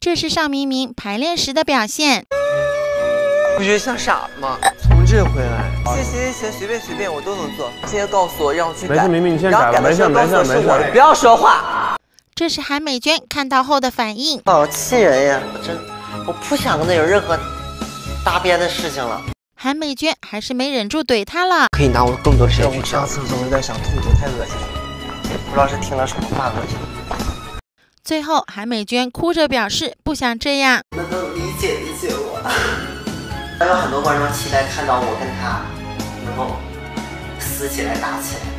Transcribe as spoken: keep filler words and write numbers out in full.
这是尚明明排练时的表现。 不觉得像傻子吗？ 从这回来， 行行行，随便随便，我都能做。现在告诉我让我去改， 没事，明明你先改了，没事没事没事， 不要说话。 这是韩美娟看到后的反应。 好气人呀！我真，我不想跟他有任何搭边的事情了。 韩美娟还是没忍住怼他了。 可以拿我更多的时间去上厕所有点想吐，太恶心了。 不知道是听了什么话恶心。 最后，韩美娟哭着表示不想这样。 能不能理解理解我？还有很多观众期待看到我跟他以后撕起来打起来。